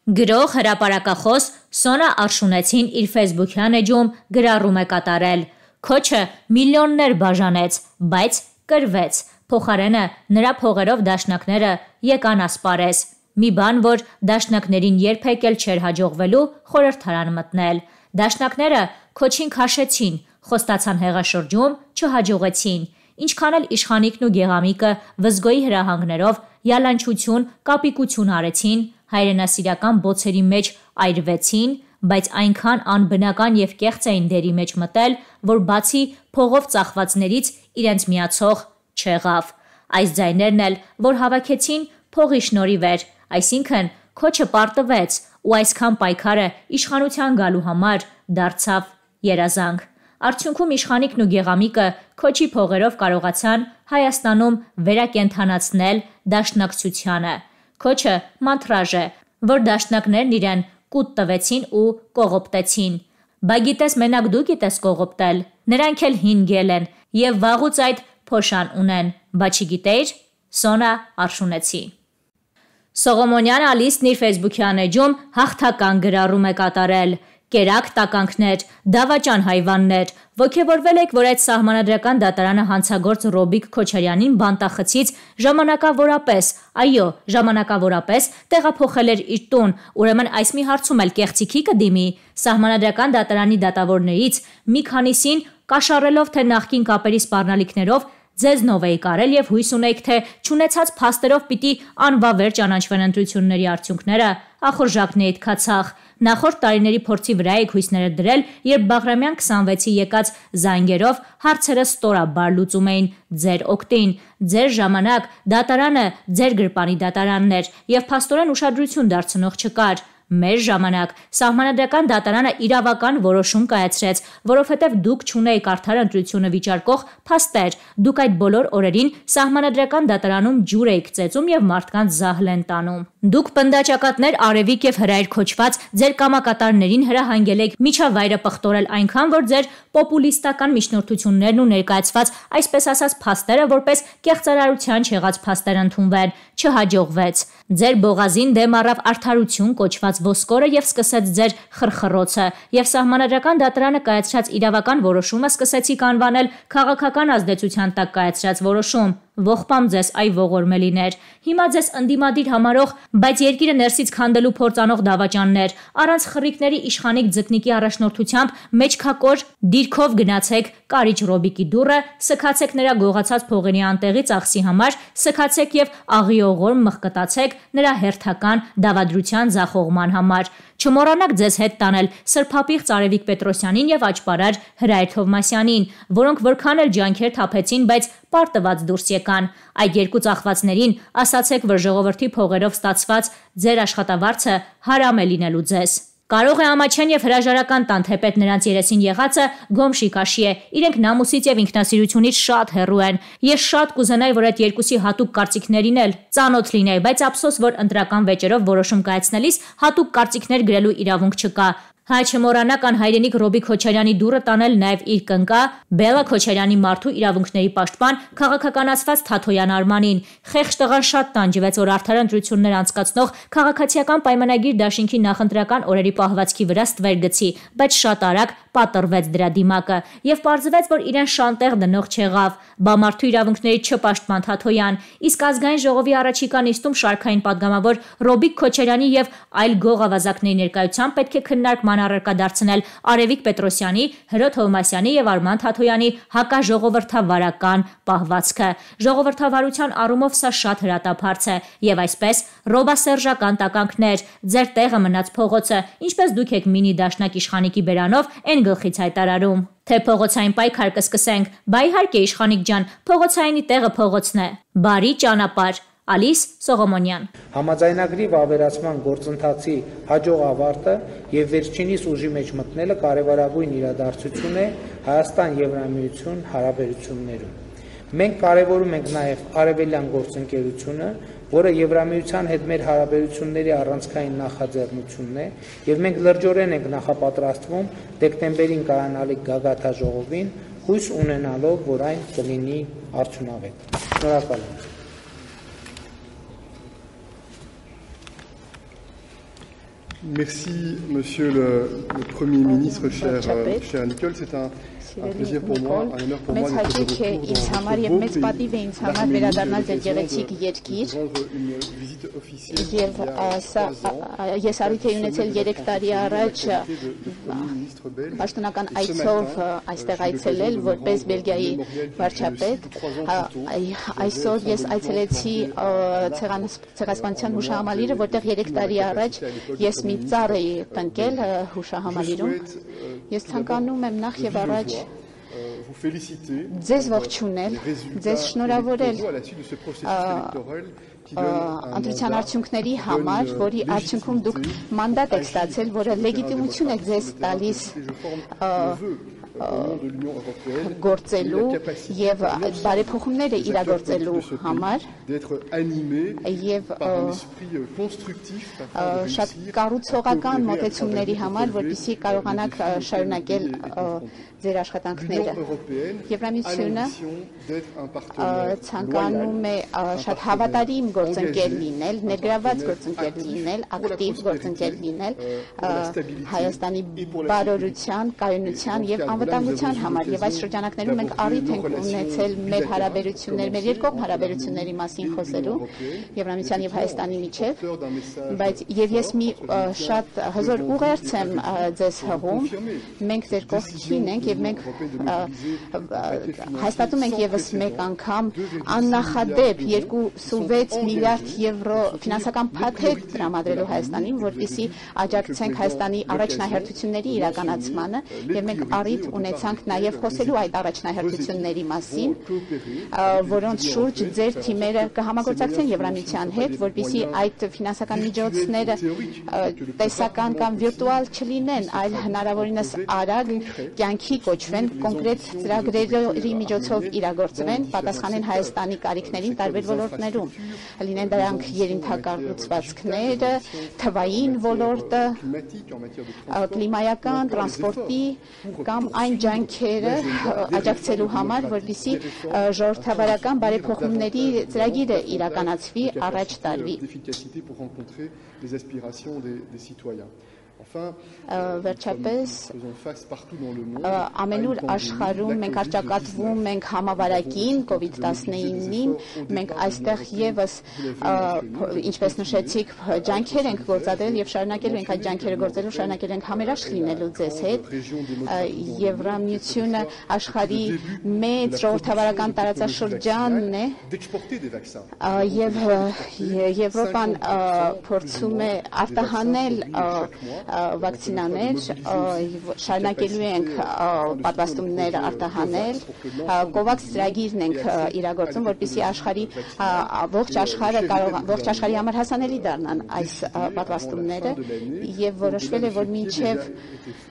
Գրող հրապարակախոս Սոնա Արշունեցին իր ֆեյսբուքյան էջում գրառում է կատարել. Քոչը միլիոններ բաժանեց, բայց կրվեց, փոխարենը նրա փողերով դաշնակները եկան ասպարեզ, մի բան, որ դաշնակներին երբեք էլ չէր հաջողվելու խորհրդարան մտնել, դաշնակները քոչին քաշեցին, խոստացան հեղաշրջում չհաջողեցին, ինչքան էլ իշխանիկն ու գեղամիկը վզգոյի հրահանգներով յալանչություն, կապիկություն արեցին, հայրենասիրական բոցերի մեջ այրվեցին, բայց այնքան անբնական և կեղծ էին դերի մեջ մտել, որ բացի փողով ծախվածներից իրենց միացող չեղավ, այս ձայներն էլ, որ հավաքեցին փողի շնորհիվ էր, այսինքն քոչը պարտվեց ու այսքան պայքարը իշխանության գալու համար դարձավ երազանք, արդյունքում իշխանիկն ու գեղամիկը քոչի փողերով կարողացան Հայաստանում վերակենդանացնել դաշնակցությանը, քոչը մանթրաժ է, որ դաշնակներն իրեն կուտ տվեցին ու կողոպտեցին, բա գիտես մենակ դու գիտես կողոպտել, նրանք էլ հին գել են և վաղուց այդ փոշան ունեն, բա չգիտեիր, Սոնա Արշունեցի։ Սողոմոնյան Ալիսն իր ֆեյսբուքյան էջում հաղթական գրառում է կատարել. Կերակ տականքներ, դավաճան հայվաններ, ոգևորվել եք, որ այդ սահմանադրական դատարանը հանցագործ Ռոբիկ Քոչարյանին բանտախցից ժամանակավորապես, այո, ժամանակավորապես տեղափոխել էր իր տուն, ուրեմն այս մի հարցում էլ կեղծիքի կդիմի, սահմանադրական դատարանի դատավորներից մի քանիսին կաշառելով թե նախկին կապերի սպառնալիքներով ձեզնով էի կարել և հույս ունեիք, թե չունեցած փաստերով պիտի անվավեր ճանաչվեն ընտրությունների արդյունքները, ախորժակն էիք քացախ, նախորդ տարիների փորձի վրա եք հույսները դրել, երբ Բաղրամյան 26-ի եկած զանգերով հարցերը ստորաբար լուծում էին ձեր օգտին, ձեր ժամանակ դատարանը ձեր գրպանի դատարանն էր և փաստորեն ուշադրություն դարձնող չկար, մեր ժամանակ սահմանադրական դատարանը իրավական որոշում կայացրեց, որովհետև դուք չունեիք արդար ընտրությունը վիճարկող փաստեր, դուք այդ բոլոր օրերին սահմանադրական դատարանում ջուր էիք ծեծում և մարդկանց զահլեն տանում, դուք պնդաճակատներ արևիկ և հրայր քոչված ձեր կամակատարներին հրահանգել եք միջավայրը պղտորել այնքան, որ ձեր պոպուլիստական միջնորդություններն ու ներկայացված այսպես ասած փաստերը որպես կեղծարարության չեղած փաստեր ընդունվեն, չհաջողվեց, ձեր բողազին դեմ առավ արդարություն կոչված ոսկորը և սկսեց ձեր խրխռոցը և սահմանադրական դատարանը կայացրած իրավական որոշումը սկսեցիք անվանել քաղաքական ազդեցության տակ կայացրած որոշում, ողբամ ձեզ այ ողորմելիներ, հիմա ձեզ ընդդիմադիր համարող, բայց երկիրը ներսից քանդելու փորձ անող դավաճաններ, առանց խռիկների իշխանիկ ձկնիկի առաջնորդությամբ մեջքակոր դիրքով գնացեք Կարիճ Ռոբիկի դուռը, սգացեք նրա գողացած փողերի անտեղի ծախսի համար, սգացեք և աղիողորմ մղկտացեք նրա հերթական դավադրության ձախողման համար, չմոռանաք ձեզ հետ տանել սրբապիղծ Արևիկ Պետրոսյանին և աճպարար Հրայր Թովմասյանին, որոնք որքան էլ ջանքեր թափեցին, բայց պարտված դուրս եկան, այդ երկու ծախվածներին ասացեք, որ ժողովրդի փողերով ստացված ձեր աշխատավարձը հարամ է լինելու ձեզ։ Կարող է Ամաչյան և հրաժարական տան, թեպետ նրանց երեսին եղածը գոմշիկաշի է, իրենք նամուսից և ինքնասիրությունից շատ հեռու են, ես շատ կուզենայի, որ այդ երկուսի հատուկ կարծիքներին էլ ծանոթ լինեի, բայց ափսոս, որ ընտրական վեճերով որոշում կայացնելիս հատուկ կարծիքներ գրելու իրավունք չկա, Հա չմոռանաք անհայրենիք Ռոբիկ Քոչարյանի դուռը տանել նաև իր կնկա Բելլա Քոչարյանի մարդու իրավունքների պաշտպան քաղաքականացված Թաթոյան Արմանին, խեղճ տղան շատ տանջվեց, որ արդար ընտրություններ անցկացնող քաղաքացիական պայմանագիր դաշինքի նախընտրական օրերի պահվածքի վրա ստվեր գցի, բայց շատ արագ պատռվեց դրա դիմակը և պարզվեց, որ իրեն շանտեղ դնող չեղավ, բա մարդու իրավունքների չպաշտպան Թաթոյան, իսկ ազգային ժողովի առաջիկա նիստում շարքային падգամավոր Ռոբիկ Քոչարյանի և այլ գող ավազակների ներկայությամբ պետք է քննարկման առարկա դարձնել Արևիկ Պետրոսյանի, Հրո Թովմասյանի և Արման Թաթոյանի հակաժողովրդավարական պահվածքը։ Ժողովրդավարության առումով սա շատ հրատապարծ է և այսպես ռոբասերժական տականքներ, ձեր տեղը մնաց փողոցը, ինչպես դուք եք մինի դաշնակ իշխանիկի բերանով են գլխից հայտարարում, թե փողոցային պայքար կսկսենք, բա իհարկե իշխանիկ ջան, փողոցայինի տեղը փողոցն է, բարի ճանապարհ, Ալիս Սողոմոնյան։ Համաձայնագրի վավերացման գործընթացի հաջող ավարտը և վերջինիս ուժի մեջ մտնելը կարևորագույն իրադարձություն է Հայաստան-Եվրամիություն հարաբերություններում։ Մենք կարևորում ենք նաև արևելյան գործընկերությունը, որը Եվրամիության հետ մեր հարաբերությունների առանցքային նախաձեռնությունն է, և մենք լրջորեն ենք նախապատրաստվում դեկտեմբերին կայանալիք գագաթաժողովին, հույս ունենալով, որ այն կլինի արդյունավետ։ Շնորհակալ եմ։ Merci, Monsieur le Premier ministre, cher Nicole. C'est un plaisir pour moi, un honneur pour moi d'être de retour dans votre beau pays, l'Arménie, une visite officielle il y a 3 ans. Ես արիթ էի ունեցել 3 տարի առաջ պաշտոնական այցով այստեղ այցելել որպես Բելգիայի վարչապետ այսօր ես այցելեցի ցեղասպանության հուշահամալիրը որտեղ 3 տարի առաջ ես մի ծառ էի տնկել հուշահամալիրում ես ցանկանում եմ նախ եւ առաջ ձեզ ողջունել ձեզ շնորհավորել ընտրության արդյունքների համար, որի արդյունքում դուք մանդատ եք ստացել, որը լեգիտիմություն է ձեզ տալիս գործելու եւ բարեփոխումները իրագործելու համար եւ շատ կառուցողական մոտեցումների համար, որպեսզի կարողանաք շարունակել ձեր աշխատանքները։ Եվրամիությունը ցանկանում է շատ հավատարիմ գործընկեր լինել, ներգրաված գործընկեր լինել, ակտիվ գործընկեր լինել Հայաստանի բարօրության, կայունության եւ անվտանգության համար եւ այս շրջանակներում մենք առիթ ենք ունեցել մեր հարաբերություններ, մեր երկկողմ հարաբերությունների մասին խոսելու Եվրամիության եւ Հայաստանի միջեւ, բայց եւ ես մի շատ հզոր ուղերձ եմ ձեզ հղում, մենք ձեր կողքին ենք եւ մենք հաստատում ենք եւս մեկ անգամ աննախադեպ 2.6 միլիարդ եվրո ֆինանսական փաթեթ տրամադրելու Հայաստանին, որպեսզի աջակցենք Հայաստանի առաջնահերթությունների իրականացմանը եւ մենք առիթ ունեցանք նաև խոսելու այդ առաջնահերթությունների մասին, որոնց շուրջ ձեր թիմերը կհամագործակցեն Եվրամիության հետ, որպեսզի այդ ֆինանսական միջոցները տեսական կամ վիրտուալ չլինեն, այլ հնարավորինս արագ կյանքի կոչվեն, կոնկրետ ծրագրերի միջոցով իրագործվեն, պատասխանեն Հայաստանի կարիքներին տարբեր ոլորտներում, լինեն դրանք երիմթակառուցվածքները, թվային ոլորտը, կլիմայական, տրանսպորտի կամ այն ջանքերը աջակցելու համար, որպեսզի ժողովրդավարական բարեփոխումների ծրագիրը իրականացվի առաջ տարվի։ Վերջապես ամենուր աշխարհում մենք արճակատվում ենք համավարակին COVID-19-ին, մենք այստեղ եւս ինչպես նշեցիք ջանքեր ենք գործադրել եւ շարունակելու ենք այդ ջանքերը գործելու, շարունակելու ենք համերաշխ լինելու ձեզ հետ։ Եվրամիությունը աշխարհի մեծ ժողովրդավարական տարածաշրջանն է եւ Եվրոպան փորձում է արտահանել վակցինաներ, շարունակելու ենք պատվաստումներ արտահանել, COVAX ծրագիրն ենք իրագործում, որպեսզի ողջ աշխարհի համար հասանելի դառնան այս պատվաստումները եւ որոշվել է, որ մինչեւ